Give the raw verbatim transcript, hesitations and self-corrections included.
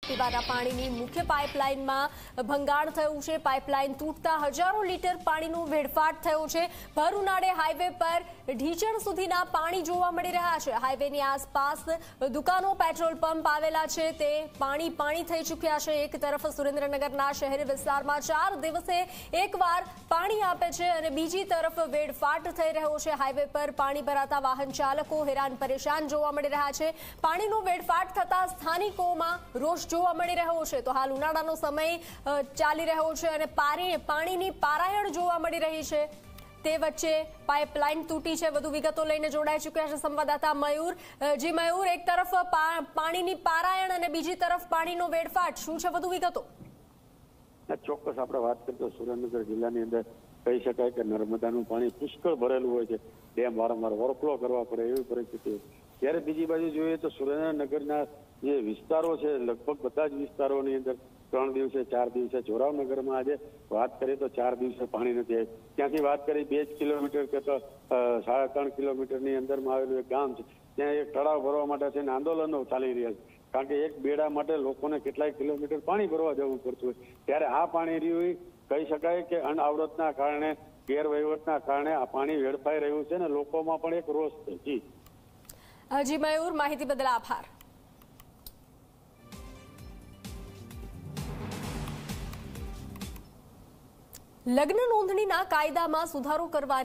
પીવાના પાણીની મુખ્ય પાઇપલાઇનમાં ભંગાણ થયું છે। પાઇપલાઇન તૂટતા હજારો લીટર પાણીનો વેડફાટ થયો છે। ભર ઉનાળે હાઈવે પર ઢીચણ સુધીના પાણી જોવા મળી રહ્યા છે। હાઈવેની આસપાસ દુકાનો, પેટ્રોલ પંપ આવેલા છે તે પાણી પાણી થઈ ચૂક્યા છે। એક તરફ સુરેન્દ્રનગરના શહેરી વિસ્તારમાં ચાર દિવસે એકવાર પાણી આપે છે અને બીજી તરફ વેડફાટ થઈ રહ્યો છે। હાઈવે પર પાણી ભરાતા વાહન ચાલકો હેરાન પરેશાન જોવા મળી રહ્યા છે। પાણીનો વેડફાટ થતા સ્થાનિકોમાં રોષ જોવા મળી રહ્યો છે। તો હાલ ઉનાળાનો સમય ચાલી રહ્યો છે અને પાણીની પારાયણ જોવા મળી રહી છે। તે વચ્ચે પાઇપલાઇન તૂટી છે। વધુ વિગતો લઈને જોડાઈ ચૂક્યા છે સંવાદદાતા મયુર। જી મયુર, એક તરફ પાણીની પારાયણ અને બીજી તરફ પાણીનો વેડફાટ, શું છે વધુ વિગતો? ચોક્કસ આપણે વાત કરીએ તો સુરેન્દ્રનગર જિલ્લાની અંદર કહી શકાય કે નર્મદાનું પાણી પુષ્કળ ભરેલું હોય છે। ડેમ વારંવાર ઓવરફ્લો કરવા પડે એવી પરિસ્થિતિ। ત્યારે બીજી બાજુ જોઈએ તો સુરેન્દ્રનગરના જે વિસ્તારો છે લગભગ બધા જ વિસ્તારોની અંદર ત્રણ દિવસે ચાર દિવસે જોરાવનગરમાં આજે વાત કરીએ તો ચાર દિવસે પાણી નથી આવ્યું। ત્યાંથી વાત કરી બે જ કિલોમીટર કે તો સાડા ત્રણ કિલોમીટરની અંદરમાં આવેલું એક ગામ છે, ત્યાં એક તળાવ ભરવા માટે છે આંદોલનો ચાલી રહ્યા છે। કારણ કે એક બેડા માટે લોકોને કેટલાય કિલોમીટર પાણી ભરવા જવું પડતું હોય। ત્યારે આ પાણી રહ્યું કહી શકાય કે અનાવૃતના કારણે, ગેરવહીવટના કારણે આ પાણી વેડફાઈ રહ્યું છે ને લોકોમાં પણ એક રોષ છે। જી જી મયુર, માહિતી બદલ આભાર। લગ્ન નોંધણીના કાયદામાં સુધારો કરવાની